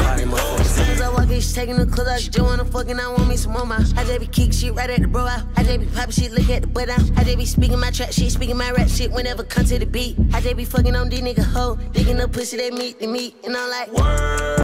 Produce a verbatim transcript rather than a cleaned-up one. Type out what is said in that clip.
party, motherfucker. As soon as I walk in, she taking the clothes out. She just wanna fuck and I want me some more mouth. I just be kick shit right at the bro out. I just be poppin' shit, look at the butt out. I just be speaking my trap shit, speaking my rap shit whenever come to the beat. I just be fucking on these nigga hoe, digging up pussy they meet, they meet, and I'm like, word.